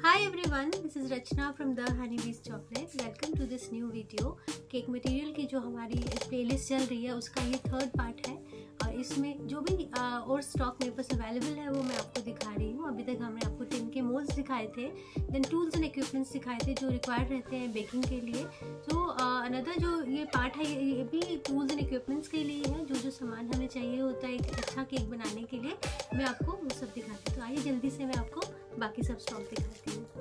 Hi everyone, this is Rachna from The Honey Bees Chocolate. Welcome to this new video. Cake material की जो हमारी playlist चल रही है उसका ये थर्ड पार्ट है और इसमें जो भी और स्टॉक मेरे पास अवेलेबल है वो मैं आपको दिखा रही हूँ। अभी तक हमने आपको टिन के मोल्ड्स दिखाए थे, देन टूल्स एंड इक्विपमेंट्स दिखाए थे जो रिक्वायर्ड रहते हैं बेकिंग के लिए। तो अनदर जो ये पार्ट है ये भी टूल्स एंड इक्विपमेंट्स के लिए है। जो सामान हमें चाहिए होता है एक अच्छा केक बनाने के लिए मैं आपको वो सब दिखाती हूँ। तो आइए जल्दी से मैं आपको बाकी सब स्टॉक दिखाती हूँ।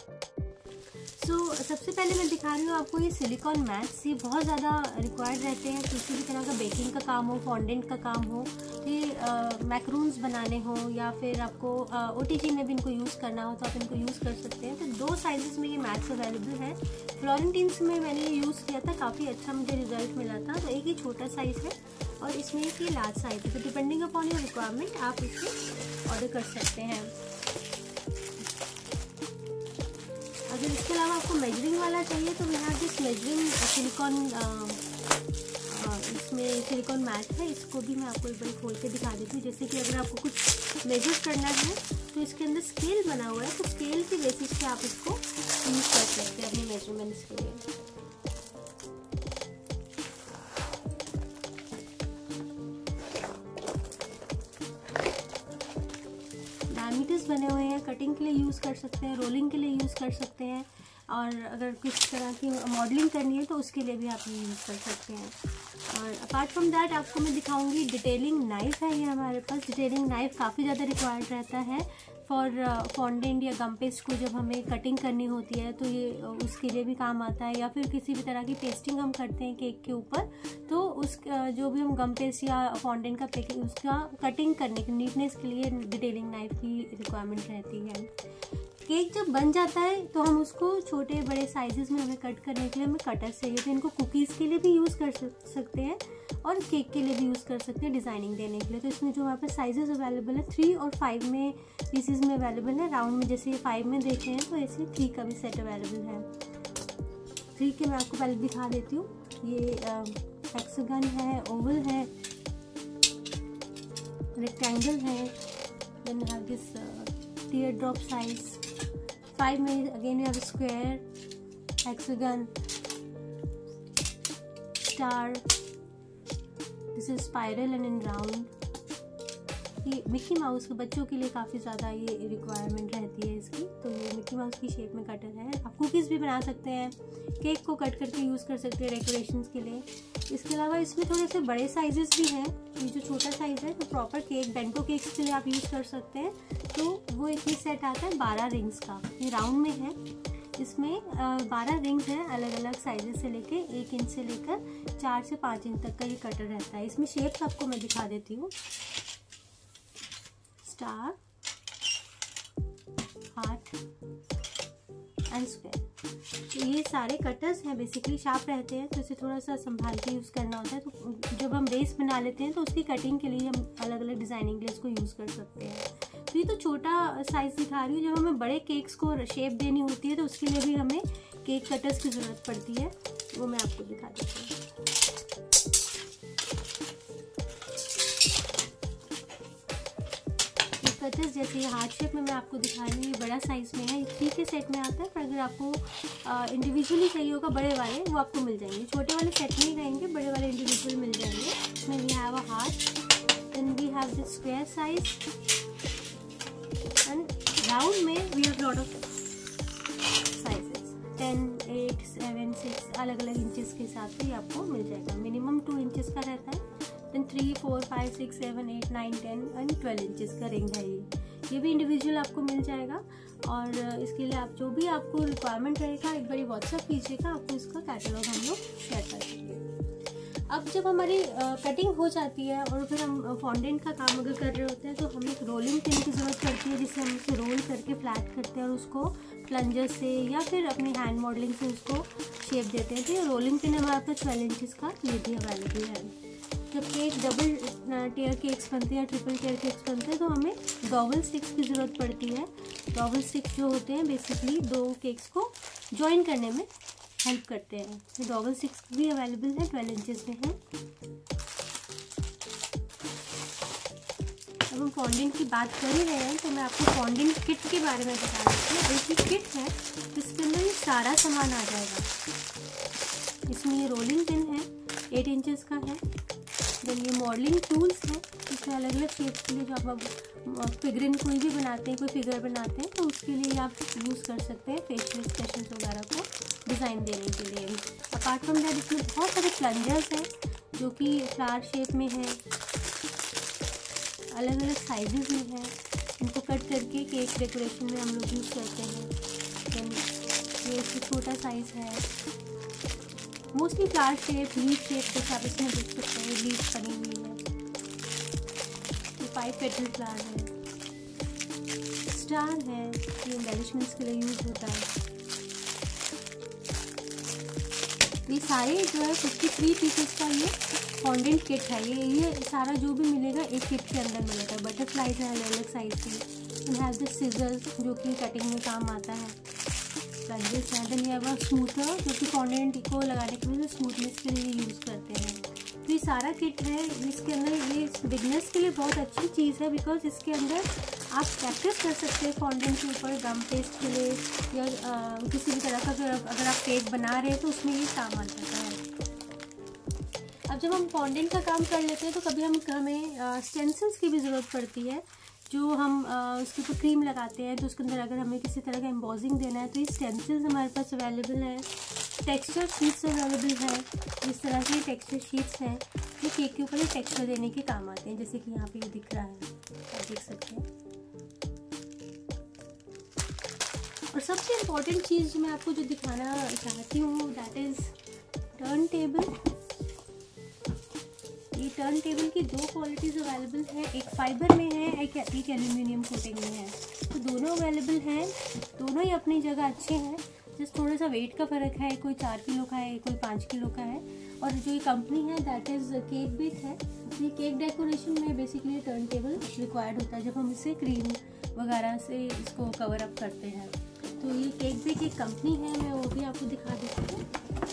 सबसे पहले मैं दिखा रही हूँ आपको ये सिलिकॉन मैट्स। ये बहुत ज़्यादा रिक्वायर्ड रहते हैं किसी भी तरह का बेकिंग का काम हो, फॉन्डेंट का काम हो, ये मैक्रून्स बनाने हो या फिर आपको OTG में भी इनको यूज़ करना हो तो आप इनको यूज़ कर सकते हैं। तो दो साइजेस में ये मैट्स अवेलेबल है। फ्लोरेंटाइन्स में मैंने ये यूज़ किया था, काफ़ी अच्छा मुझे रिजल्ट मिला था। तो एक ही छोटा साइज़ है और इसमें एक ये लार्ज साइज़ है। तो डिपेंडिंग अपॉन योर रिक्वायरमेंट आप इसे ऑर्डर कर सकते हैं। अगर इसके अलावा आपको मेजरिंग वाला चाहिए तो यहाँ दिस मेजरिंग सिलिकॉन इसमें सिलिकॉन मैट है। इसको भी मैं आपको एक बार खोल के दिखा देती हूँ। जैसे कि अगर आपको कुछ मेजर करना है तो इसके अंदर स्केल बना हुआ है, तो स्केल की बेसिस पे आप इसको यूज़ कर सकते हैं अपने मेजरमेंट्स के लिए। डायमीटर्स बने हुए हैं, कटिंग के लिए यूज़ कर सकते हैं, रोलिंग के लिए यूज़ कर सकते हैं और अगर किस तरह की मॉडलिंग करनी है तो उसके लिए भी आप ये यूज़ कर सकते हैं। और अपार्ट फ्रॉम दैट आपको मैं दिखाऊंगी डिटेलिंग नाइफ़ है। ये हमारे पास डिटेलिंग नाइफ़ काफ़ी ज़्यादा रिक्वायर्ड रहता है फॉर फॉन्डेंट या गम पेस्ट को जब हमें कटिंग करनी होती है तो ये उसके लिए भी काम आता है। या फिर किसी भी तरह की पेस्टिंग हम करते हैं केक के ऊपर तो उस जो भी हम गम पेस्ट या फॉन्डेंट का पेकिंग उसका कटिंग करने की नीटनेस के लिए डिटेलिंग नाइफ़ की रिक्वायरमेंट रहती है। केक जब बन जाता है तो हम उसको छोटे बड़े साइजेस में हमें कट करने के लिए हमें कटर चाहिए। तो इनको कुकीज़ के लिए भी यूज़ कर सकते हैं और केक के लिए भी यूज़ कर सकते हैं डिज़ाइनिंग देने के लिए। तो इसमें जो हमारे पास साइजेस अवेलेबल है 3 और 5 में पीसेस में अवेलेबल है। राउंड में जैसे ये 5 में देते हैं तो ऐसे 3 का भी सेट अवेलेबल है। 3 के मैं आपको पहले दिखा देती हूँ। ये हेक्सागन है, ओवल है, रेक्टेंगल है, then have this tear drop size. 5 में again you have square, hexagon, star, this is spiral and in round. ये मिक्की माउस के बच्चों के लिए काफ़ी ज़्यादा ये रिक्वायरमेंट रहती है इसकी। तो ये मिक्की माउस की शेप में कटर है। आप कुकीज़ भी बना सकते हैं, केक को कट करके यूज़ कर सकते हैं डेकोरेशंस के लिए। इसके अलावा इसमें थोड़े से बड़े साइजेस भी हैं। ये जो छोटा साइज़ है तो प्रॉपर केक बेंटो केक्स के लिए आप यूज़ कर सकते हैं। तो वो एक ही सेट आता है 12 रिंग्स का। ये राउंड में है, इसमें 12 रिंग्स हैं अलग अलग साइजेस से लेके 1 इंच से लेकर 4 से 5 इंच तक का ये कटर रहता है। इसमें शेप्स आपको मैं दिखा देती हूँ। Star, heart and square. तो ये सारे कटर्स हैं, बेसिकली शार्प रहते हैं तो इसे थोड़ा सा संभाल के यूज़ करना होता है। तो जब हम बेस बना लेते हैं तो उसकी कटिंग के लिए हम अलग अलग डिज़ाइनिंग के लिए इसको यूज़ कर सकते हैं। तो ये तो छोटा साइज़ दिखा रही हूँ। जब हमें बड़े केक्स को शेप देनी होती है तो उसके लिए भी हमें केक कटर्स की ज़रूरत पड़ती है, वो मैं आपको दिखा देती हूँ। कटर्स जैसे हार्ट शेप में मैं आपको दिखा रही हूँ, ये बड़ा साइज़ में है, 3 के सेट में आता है। पर अगर आपको इंडिविजुअली चाहिए होगा बड़े वाले वो आपको मिल जाएंगे। छोटे वाले सेट में ही रहेंगे, बड़े वाले इंडिविजुअल मिल जाएंगे। इसमें we have a heart, then we have this square size and round में we have lot of sizes 10, 8, 7, 6 अलग अलग इंचेस के हिसाब से आपको मिल जाएगा। मिनिमम 2 इंचेस का रहता है, देन 3, 4, 5, 6, 7, 8, 9, 10 एंड 12 इंचेस का रिंग है ये भी इंडिविजुअल आपको मिल जाएगा। और इसके लिए आप जो भी आपको रिक्वायरमेंट रहेगा एक बार व्हाट्सएप कीजिएगा, आपको इसका कैटलॉग हम लोग शेयर कर देंगे। अब जब हमारी कटिंग हो जाती है और फिर हम फॉन्डेंट का काम अगर कर रहे होते हैं तो हमें एक रोलिंग पिन की ज़रूरत पड़ती है, जिससे हम उसे रोल करके फ्लैट करते हैं और उसको प्लंजर से या फिर अपनी हैंड मॉडलिंग से उसको शेप देते हैं। तो ये रोलिंग पिन हमारे पास 12 इंचज़ का ये भी अवेलेबल है। जब केक डबल टेयर केक्स बनते हैं, ट्रिपल टेयर केक्स बनते हैं तो हमें डबल स्टिक्स की ज़रूरत पड़ती है। डबल स्टिक्स जो होते हैं बेसिकली 2 केक्स को जॉइन करने में हेल्प करते हैं। तो डबल स्टिक्स भी अवेलेबल है, 12 इंचेस में है। जब हम फॉन्डेंट की बात कर ही रहे हैं तो मैं आपको फॉन्डेंट किट के बारे में बता देती हूँ। ऐसी किट है जिसके अंदर ये सारा सामान आ जाएगा। इसमें ये रोलिंग पिन है, 8 इंचेस का है। देन ये मॉडलिंग टूल्स हैं, इसमें अलग अलग शेप्स के लिए जो आप फिगरिन कोई भी बनाते हैं, कोई फिगर बनाते हैं तो उसके लिए आप यूज़ कर सकते हैं फेशियल एक्सप्रेशंस वगैरह को डिज़ाइन देने के लिए। अपार्ट फ्रॉम दैट इसमें बहुत सारे प्लंजर्स हैं जो कि फ्लावर शेप में है, अलग अलग साइजेस में है। इनको कट करके केक डेकोरेशन में हम लोग यूज़ करते हैं। देन ये इसका छोटा साइज़ है, mostly flower shape, leaf shape जैसे आप इसमें देख सकते हैं, लीफ बनी हुई है। ये 5 पेटल फ्लावर है, स्टार है, ये एम्बेलिशमेंट्स के लिए यूज़ होता है। ये सारे जो है 53 पीसेस का ये फॉन्डेंट किट है। ये सारा जो भी मिलेगा एक किट के अंदर मिलेगा। बटरफ्लाइज है अलग अलग साइज़ की, हैव द सिजर्स जो कि कटिंग में काम आता है, प्लंजर्स है। देन ये है स्मूथर जो कि फॉन्डेंट को लगाने के लिए स्मूथनेस के लिए यूज़ करते हैं। तो ये सारा किट है। इसके अंदर ये बिगनर्स के लिए बहुत अच्छी चीज़ है बिकॉज इसके अंदर आप प्रैक्टिस कर सकते हैं फॉन्डेंट के ऊपर गम पेस्ट के लिए या किसी भी तरह का अगर आप केक बना रहे हैं तो उसमें ये काम आ जाता है। अब जब हम फॉन्डेंट का काम कर लेते हैं तो कभी हमें स्टेंसिल्स की भी ज़रूरत पड़ती है, जो हम उसके ऊपर क्रीम लगाते हैं तो उसके अंदर अगर हमें किसी तरह का एम्बोजिंग देना है तो ये स्टेंसिल्स हमारे पास अवेलेबल है। टेक्सचर शीट्स अवेलेबल है, इस तरह के टेक्सचर शीट्स हैं जो केक के ऊपर टेक्सचर देने के काम आते हैं, जैसे कि यहाँ पे ये दिख रहा है, आप देख सकते हैं। और सबसे इम्पोर्टेंट चीज़ मैं आपको जो दिखाना चाहती हूँ दैट इज़ टर्न टेबल। ये टर्न टेबल की 2 क्वालिटीज़ अवेलेबल है, एक फाइबर में है, एक एल्यूमिनियम कोटिंग में है। तो दोनों अवेलेबल हैं, दोनों ही अपनी जगह अच्छे हैं। जस्ट थोड़ा सा वेट का फ़र्क है, कोई 4 किलो का है, कोई 5 किलो का है। और जो ये कंपनी है दैट इज़ केक बेक है। ये केक डेकोरेशन में बेसिकली टर्न टेबल रिक्वायर्ड होता है जब हम इसे क्रीम वगैरह से इसको कवर अप करते हैं। तो ये केक बेक एक कंपनी है, मैं वो भी आपको दिखा देती हूँ।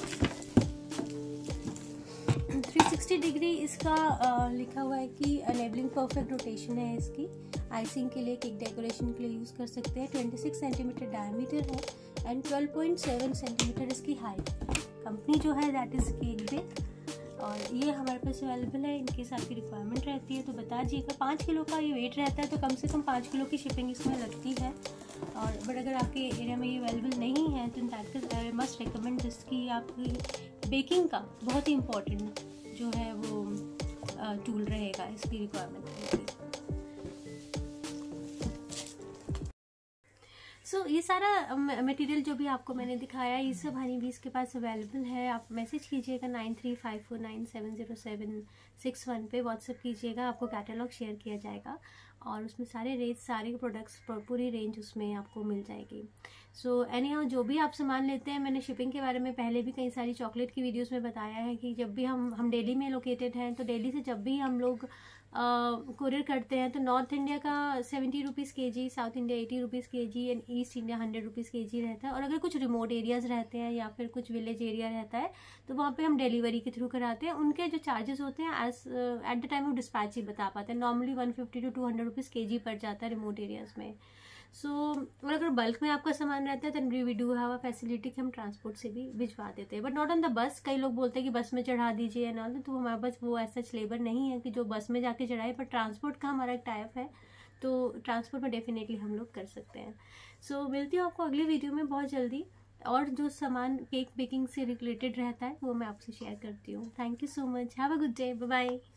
360 डिग्री इसका लिखा हुआ है कि अनेबलिंग परफेक्ट रोटेशन है इसकी। आइसिंग के लिए, केक डेकोरेशन के लिए यूज़ कर सकते हैं। 26 सेंटीमीटर डायमीटर है एंड 12.7 सेंटीमीटर इसकी हाइट। कंपनी जो है दैट इज़ केक बेक और ये हमारे पास अवेलेबल है। इनके साथ की रिक्वायरमेंट रहती है तो बता दीजिएगा। 5 किलो का ये वेट रहता है तो कम से कम 5 किलो की शिपिंग इसमें लगती है। और बट अगर आपके एरिया में ये अवेलेबल नहीं है तो that I must recommend this कि आपकी बेकिंग का बहुत ही इम्पोर्टेंट जो है वो टूल रहेगा इसकी रिक्वायरमेंट। सो ये सारा मटेरियल जो भी आपको मैंने दिखाया ये सब हनी बीज के पास अवेलेबल है। आप मैसेज कीजिएगा 9354970761 पे, व्हाट्सएप कीजिएगा, आपको कैटलॉग शेयर किया जाएगा और उसमें सारे रेट, सारे प्रोडक्ट्स, पूरी रेंज उसमें आपको मिल जाएगी। सो एनी हाउ जो भी आप सामान लेते हैं, मैंने शिपिंग के बारे में पहले भी कई सारी चॉकलेट की वीडियोस में बताया है कि जब भी हम दिल्ली में लोकेटेड हैं तो दिल्ली से जब भी हम लोग कुरियर करते हैं तो नॉर्थ इंडिया का 70 rupees kg, south India 80 rupees kg and east India 100 rupees kg रहता है। और अगर कुछ रिमोट एरियाज़ रहते हैं या फिर कुछ विलेज एरिया रहता है तो वहाँ पे हम डिलीवरी के थ्रू कराते हैं। उनके जो चार्जेस होते हैं as at the time of dispatch ही बता पाते हैं। नॉर्मली 150 to 200 रुपीज़ kg पड़ जाता है रिमोट एरियाज़ में। और अगर बल्क में आपका सामान रहता है तो we do have a facility कि हम ट्रांसपोर्ट से भी भिजवा देते हैं, but not on the bus. कई लोग बोलते हैं कि बस में चढ़ा दीजिए एंड ऑल, तो हमारे पास वो ऐसा लेबर नहीं है कि जो बस में जाके चढ़ाए, पर ट्रांसपोर्ट का हमारा एक टाइप है तो ट्रांसपोर्ट में डेफिनेटली हम लोग कर सकते हैं। सो मिलती हूँ आपको अगली वीडियो में बहुत जल्दी, और जो सामान केक बेकिंग से रिलेटेड रहता है वो मैं आपसे शेयर करती हूँ। Thank you so much, have a good day, bye bye.